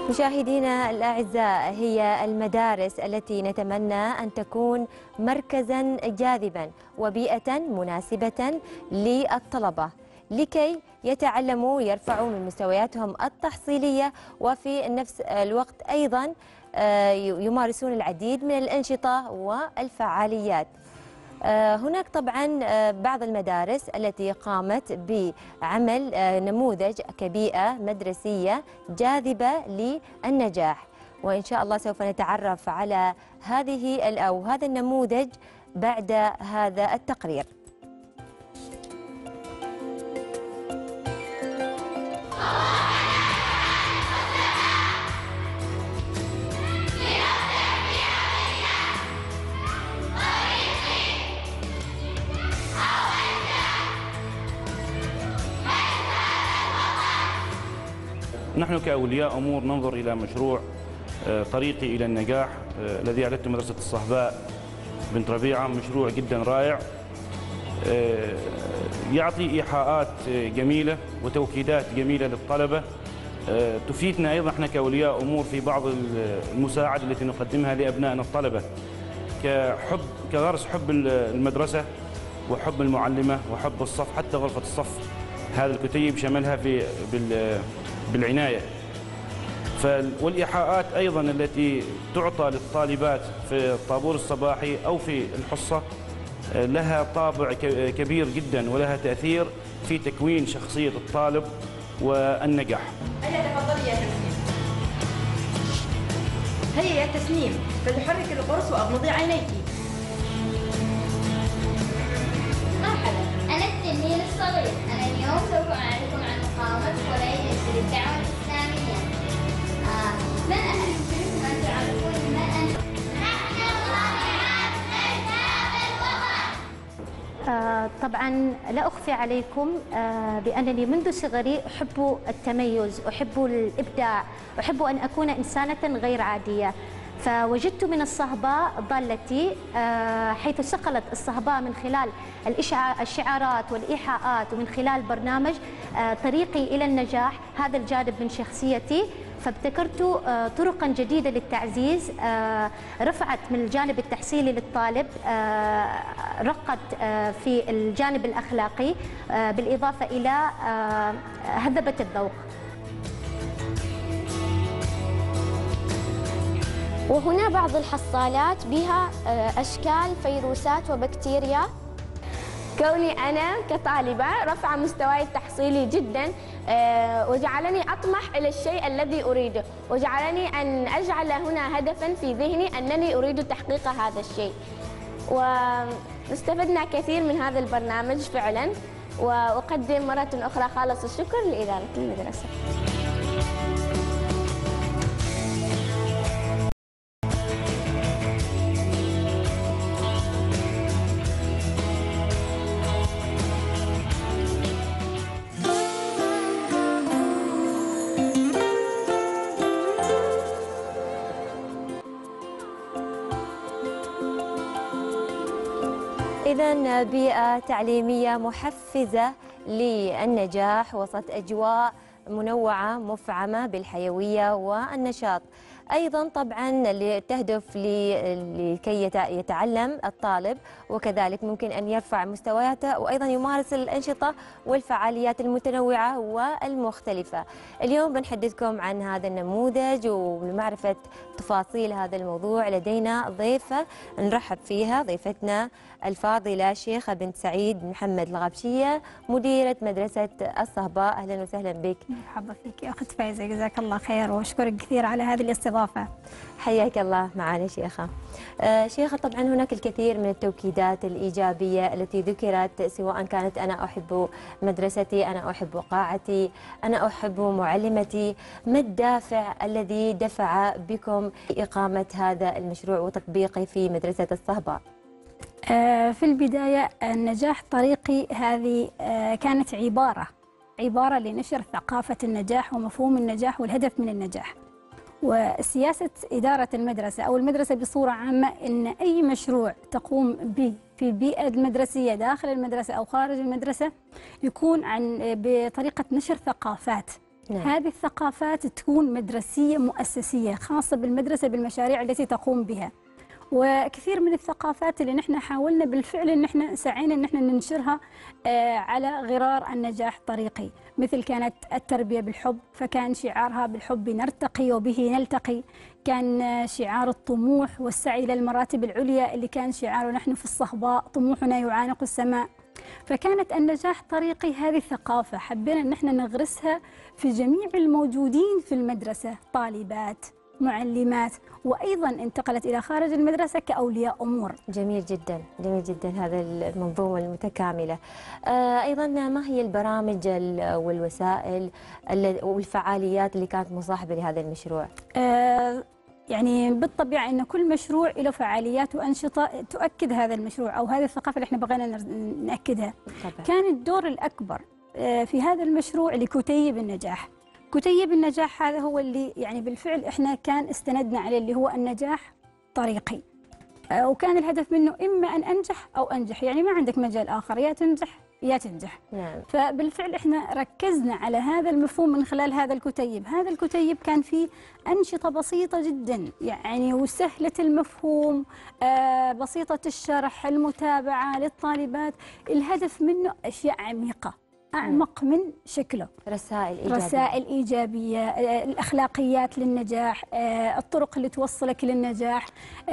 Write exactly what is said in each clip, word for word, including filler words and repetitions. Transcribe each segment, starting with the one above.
مشاهدينا الأعزاء، هي المدارس التي نتمنى أن تكون مركزاً جاذباً وبيئة مناسبة للطلبة لكي يتعلموا ويرفعوا من مستوياتهم التحصيلية، وفي نفس الوقت أيضاً يمارسون العديد من الأنشطة والفعاليات. هناك طبعا بعض المدارس التي قامت بعمل نموذج كبيئة مدرسية جاذبة للنجاح، وإن شاء الله سوف نتعرف على هذه أو هذا النموذج بعد هذا التقرير. نحن كأولياء أمور ننظر إلى مشروع طريقي إلى النجاح الذي أعدته مدرسة الصهباء بنت ربيعة، مشروع جدا رائع يعطي إيحاءات جميلة وتوكيدات جميلة للطلبة، تفيدنا أيضا احنا كأولياء أمور في بعض المساعدة التي نقدمها لأبنائنا الطلبة، كحب كغرس حب المدرسة وحب المعلمة وحب الصف، حتى غرفة الصف هذا الكتيب شملها في بالعناية. والإيحاءات أيضا التي تعطى للطالبات في الطابور الصباحي أو في الحصة لها طابع كبير جدا ولها تأثير في تكوين شخصية الطالب والنجاح. هيا تفضلي يا تسنيم. هيا يا تسنيم، فلتحرك القرص وأغمضي عينيك. مرحبا، أنا التنين الصغير. أنا اليوم سوف أعرفكم عن مقاومة قريش للدعوة الإسلامية. آه. من أنا يمكنكم أن تعرفون من أنا؟ نحن طالعات للشعب الوطن. آه طبعا لا أخفي عليكم آه بأنني منذ صغري أحب التميز، أحب الإبداع، أحب أن أكون إنسانة غير عادية. فوجدت من الصهباء ضالتي، حيث صقلت الصهباء من خلال الشعارات والإيحاءات ومن خلال برنامج طريقي إلى النجاح هذا الجانب من شخصيتي. فابتكرت طرقا جديدة للتعزيز، رفعت من الجانب التحصيلي للطالب، رقت في الجانب الأخلاقي، بالإضافة إلى هذبت الذوق. وهنا بعض الحصالات بها أشكال فيروسات وبكتيريا. كوني أنا كطالبة رفع مستواي التحصيلي جدا وجعلني أطمح إلى الشيء الذي أريده، وجعلني أن أجعل هنا هدفا في ذهني أنني أريد تحقيق هذا الشيء. واستفدنا كثير من هذا البرنامج فعلا، وأقدم مرة أخرى خالص الشكر لإدارة المدرسة. إذن بيئة تعليمية محفزة للنجاح وسط أجواء منوعة مفعمة بالحيوية والنشاط. أيضا طبعا تهدف لكي يتعلم الطالب، وكذلك ممكن أن يرفع مستوياته وأيضا يمارس الأنشطة والفعاليات المتنوعة والمختلفة. اليوم بنحدثكم عن هذا النموذج، ولمعرفة تفاصيل هذا الموضوع لدينا ضيفة نرحب فيها، ضيفتنا الفاضلة شيخة بنت سعيد محمد الغابشية، مديرة مدرسة الصهباء. أهلا وسهلا بك. مرحبا فيك يا أخت فايزة، جزاك الله خير وأشكرك كثير على هذه الاستضافة. حياك الله معنا شيخة. آه شيخة، طبعا هناك الكثير من التوكيدات الإيجابية التي ذكرت، سواء كانت أنا أحب مدرستي، أنا أحب قاعتي، أنا أحب معلمتي. ما الدافع الذي دفع بكم إقامة هذا المشروع وتطبيقه في مدرسة الصهباء؟ في البداية النجاح طريقي هذه كانت عبارة عبارة لنشر ثقافة النجاح ومفهوم النجاح والهدف من النجاح. وسياسة إدارة المدرسة أو المدرسة بصورة عامة أن أي مشروع تقوم به في البيئة المدرسية داخل المدرسة أو خارج المدرسة يكون عن بطريقة نشر ثقافات نعم. هذه الثقافات تكون مدرسية مؤسسية خاصة بالمدرسة بالمشاريع التي تقوم بها. وكثير من الثقافات اللي نحن حاولنا بالفعل ان احنا سعينا ان احنا ننشرها على غرار النجاح طريقي، مثل كانت التربية بالحب، فكان شعارها بالحب نرتقي وبه نلتقي. كان شعار الطموح والسعي إلى المراتب العليا اللي كان شعاره نحن في الصهباء طموحنا يعانق السماء. فكانت النجاح طريقي هذه الثقافة حبينا ان احنا نغرسها في جميع الموجودين في المدرسة، طالبات، معلمات، وأيضا انتقلت إلى خارج المدرسة كأولياء أمور. جميل جدا، جميل جدا هذا المنظومة المتكاملة. آه أيضا ما هي البرامج والوسائل والفعاليات اللي كانت مصاحبة لهذا المشروع؟ آه يعني بالطبيعة أن كل مشروع له فعاليات وأنشطة تؤكد هذا المشروع أو هذه الثقافة اللي احنا بغينا نأكدها. طبعا. كان الدور الأكبر في هذا المشروع لكتيب النجاح. كتيب النجاح هذا هو اللي يعني بالفعل احنا كان استندنا عليه، اللي هو النجاح طريقي، وكان الهدف منه إما أن أنجح أو أنجح، يعني ما عندك مجال آخر، يا تنجح يا تنجح. نعم. فبالفعل احنا ركزنا على هذا المفهوم من خلال هذا الكتيب. هذا الكتيب كان فيه أنشطة بسيطة جدا يعني وسهلة المفهوم، آه بسيطة الشرح، المتابعة للطالبات. الهدف منه أشياء عميقة أعمق من شكله، رسائل إيجابية، رسائل إيجابية، الأخلاقيات للنجاح، الطرق اللي توصلك للنجاح،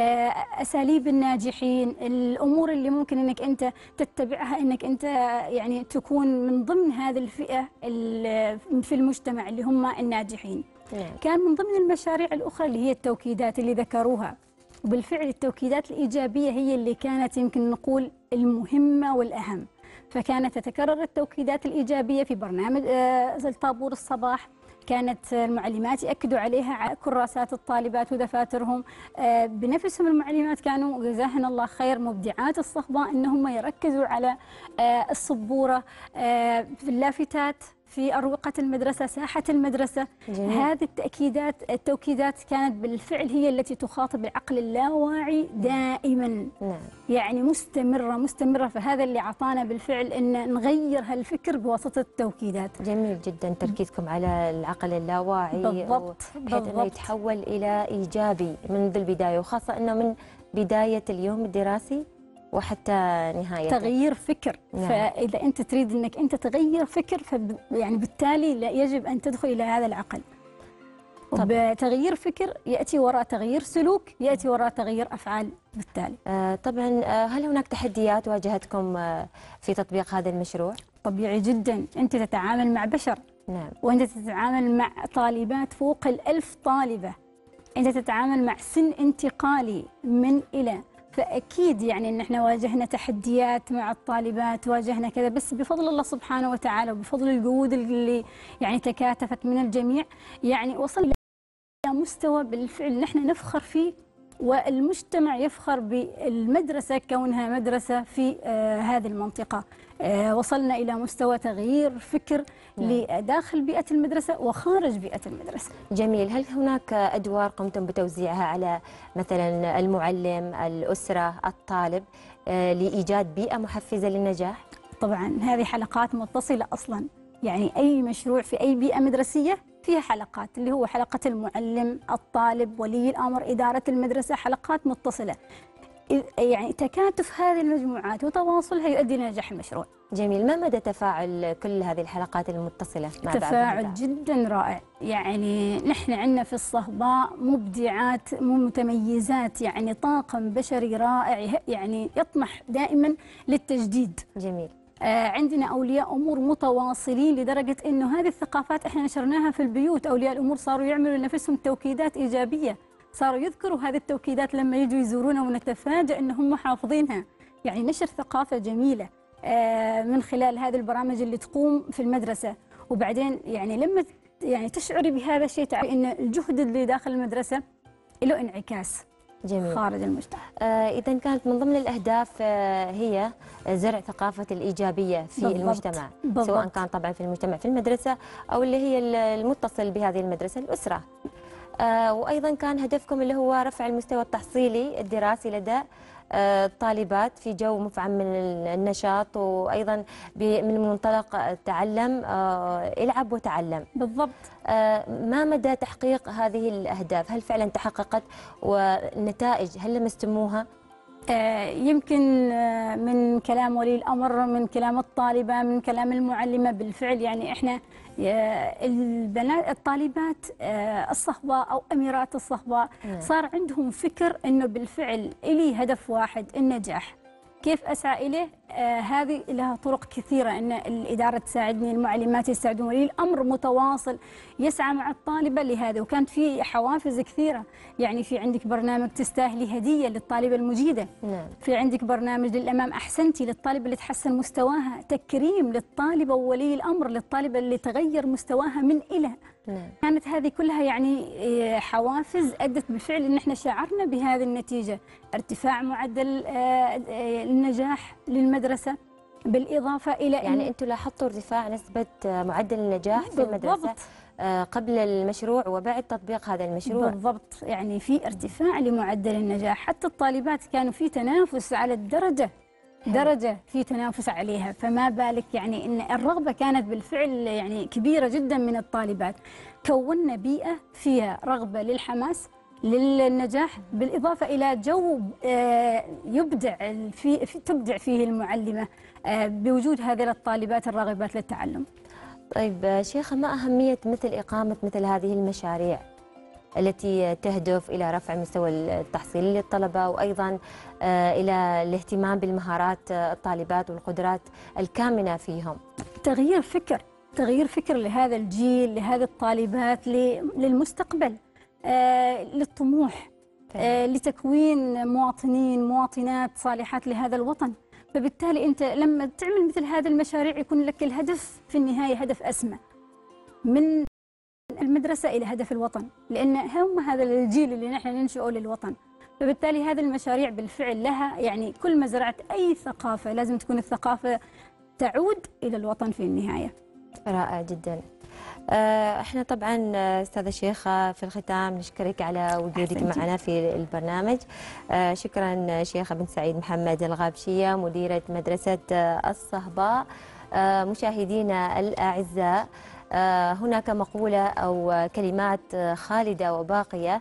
أساليب الناجحين، الأمور اللي ممكن أنك أنت تتبعها أنك أنت يعني تكون من ضمن هذه الفئة في المجتمع اللي هم الناجحين. نعم. كان من ضمن المشاريع الأخرى اللي هي التوكيدات اللي ذكروها، وبالفعل التوكيدات الإيجابية هي اللي كانت يمكن نقول المهمة والأهم. فكانت تتكرر التوكيدات الإيجابية في برنامج طابور الصباح. كانت المعلمات يأكدوا عليها على كراسات الطالبات ودفاترهم بنفسهم. المعلمات كانوا جزاهن الله خير مبدعات الصهباء أنهم يركزوا على السبورة في اللافتات في أروقة المدرسة، ساحة المدرسة. جميل. هذه التأكيدات التوكيدات كانت بالفعل هي التي تخاطب العقل اللاواعي دائما. نعم. يعني مستمرة مستمرة، فهذا اللي عطانا بالفعل أن نغير هالفكر بواسطة التوكيدات. جميل جدا تركيزكم على العقل اللاواعي. بالضبط. بحيث أنه يتحول إلى إيجابي منذ البداية، وخاصة أنه من بداية اليوم الدراسي وحتى نهايته. تغيير فكر. نعم. فإذا أنت تريد أنك أنت تغير فكر فب يعني بالتالي لا يجب أن تدخل إلى هذا العقل. بتغيير فكر يأتي وراء تغيير سلوك، يأتي وراء تغيير أفعال بالتالي. آه طبعا. آه هل هناك تحديات واجهتكم آه في تطبيق هذا المشروع؟ طبيعي جدا، أنت تتعامل مع بشر. نعم. وأنت تتعامل مع طالبات فوق الألف طالبة، أنت تتعامل مع سن انتقالي من إلى، فأكيد يعني أن احنا واجهنا تحديات مع الطالبات، واجهنا كذا، بس بفضل الله سبحانه وتعالى وبفضل الجهود اللي يعني تكاتفت من الجميع يعني وصلنا إلى مستوى بالفعل نحن نفخر فيه، والمجتمع يفخر بالمدرسة كونها مدرسة في آه هذه المنطقة. آه وصلنا إلى مستوى تغيير فكر لداخل بيئة المدرسة وخارج بيئة المدرسة. جميل. هل هناك أدوار قمتم بتوزيعها على مثلا المعلم، الأسرة، الطالب آه لإيجاد بيئة محفزة للنجاح؟ طبعا هذه حلقات متصلة أصلا، يعني أي مشروع في أي بيئة مدرسية فيها حلقات، اللي هو حلقة المعلم، الطالب، ولي الأمر، إدارة المدرسة، حلقات متصلة. يعني تكاتف هذه المجموعات وتواصلها يؤدي إلى نجاح المشروع. جميل. ما مدى تفاعل كل هذه الحلقات المتصلة مع بعض؟ تفاعل جدا رائع. يعني نحن عندنا في الصهباء مبدعات متميزات، يعني طاقم بشري رائع يعني يطمح دائما للتجديد. جميل. آه عندنا أولياء أمور متواصلين لدرجة أنه هذه الثقافات إحنا نشرناها في البيوت. أولياء الأمور صاروا يعملوا لنفسهم توكيدات إيجابية، صاروا يذكروا هذه التوكيدات لما يجوا يزورونا ونتفاجأ أنهم حافظينها. يعني نشر ثقافة جميلة آه من خلال هذه البرامج اللي تقوم في المدرسة. وبعدين يعني لما يعني تشعري بهذا الشيء تعرفي أن الجهد اللي داخل المدرسة له انعكاس. جميل. خارج المجتمع. آه إذا كانت من ضمن الأهداف آه هي زرع ثقافة الإيجابية في بالضبط. المجتمع. بالضبط. سواء كان طبعا في المجتمع في المدرسة أو اللي هي المتصل بهذه المدرسة الأسرة. آه وأيضا كان هدفكم اللي هو رفع المستوى التحصيلي الدراسي لدى الطالبات في جو مفعم من النشاط، وأيضا من منطلق تعلم، العب وتعلم. بالضبط. ما مدى تحقيق هذه الأهداف؟ هل فعلا تحققت؟ والنتائج هل لمستموها؟ يمكن من كلام ولي الأمر، من كلام الطالبة، من كلام المعلمة، بالفعل يعني إحنا البنات الطالبات الصهباء أو أميرات الصهباء صار عندهم فكر إنه بالفعل إلي هدف واحد، النجاح. كيف أسعى إليه؟ آه هذه لها طرق كثيرة، إن الإدارة تساعدني، المعلمات يساعدون، ولي الأمر متواصل يسعى مع الطالبة لهذا. وكانت في حوافز كثيرة، يعني في عندك برنامج تستاهلي هدية للطالبة المجيدة. نعم. في عندك برنامج للأمام أحسنتي للطالبة اللي تحسن مستواها، تكريم للطالبة وولي الأمر للطالبة اللي تغير مستواها من إلى. نعم. كانت هذه كلها يعني حوافز أدت بالفعل إن احنا شعرنا بهذه النتيجة، ارتفاع معدل النجاح للمدرسة، بالإضافة إلى يعني أنتم لاحظتوا ارتفاع نسبة معدل النجاح في المدرسة قبل المشروع وبعد تطبيق هذا المشروع؟ بالضبط، يعني في ارتفاع لمعدل النجاح، حتى الطالبات كانوا في تنافس على الدرجة، درجة في تنافس عليها، فما بالك يعني ان الرغبة كانت بالفعل يعني كبيرة جدا من الطالبات. كونا بيئة فيها رغبة للحماس للنجاح، بالإضافة إلى جو يبدع في تبدع فيه المعلمة بوجود هذه الطالبات الراغبات للتعلم. طيب شيخة، ما أهمية مثل إقامة مثل هذه المشاريع التي تهدف إلى رفع مستوى التحصيل للطلبة، وأيضا إلى الاهتمام بالمهارات الطالبات والقدرات الكامنة فيهم؟ تغيير فكر، تغيير فكر لهذا الجيل، لهذه الطالبات، للمستقبل، للطموح، لتكوين مواطنين مواطنات صالحات لهذا الوطن. فبالتالي أنت لما تعمل مثل هذه المشاريع يكون لك الهدف في النهاية هدف أسمى من المدرسة إلى هدف الوطن، لأن هم هذا الجيل اللي نحن ننشئه للوطن. فبالتالي هذه المشاريع بالفعل لها يعني كل ما زرعت أي ثقافة لازم تكون الثقافة تعود إلى الوطن في النهاية. رائع جدا. احنا طبعا استاذه شيخه في الختام نشكرك على وجودك معنا في البرنامج. شكرا شيخه بنت سعيد محمد الغابشيه مديره مدرسه الصهباء. مشاهدينا الاعزاء، هناك مقولة أو كلمات خالدة وباقية،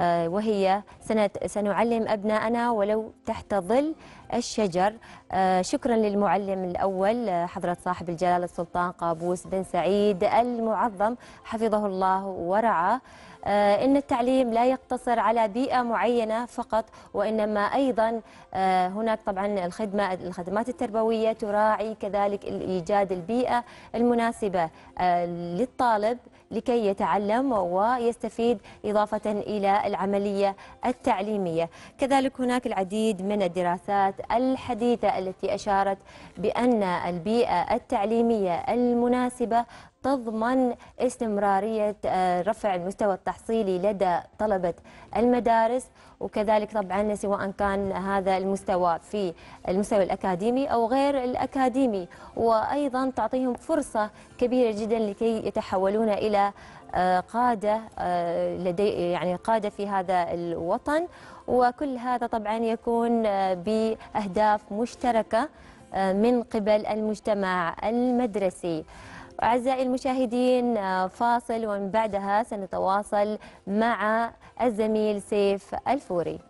وهي سنعلم أبناءنا ولو تحت ظل الشجر. شكرا للمعلم الأول حضرة صاحب الجلالة السلطان قابوس بن سعيد المعظم حفظه الله ورعاه. إن التعليم لا يقتصر على بيئة معينة فقط، وإنما أيضا هناك طبعا الخدمة الخدمات التربوية تراعي كذلك إيجاد البيئة المناسبة للطالب لكي يتعلم ويستفيد، إضافة إلى العملية التعليمية. كذلك هناك العديد من الدراسات الحديثة التي أشارت بأن البيئة التعليمية المناسبة تضمن استمرارية رفع المستوى التحصيلي لدى طلبة المدارس، وكذلك طبعا سواء كان هذا المستوى في المستوى الأكاديمي أو غير الأكاديمي، وأيضا تعطيهم فرصة كبيرة جدا لكي يتحولون إلى قادة لدي يعني قادة في هذا الوطن. وكل هذا طبعا يكون بأهداف مشتركة من قبل المجتمع المدرسي. أعزائي المشاهدين، فاصل ومن بعدها سنتواصل مع الزميل سيف الفوري.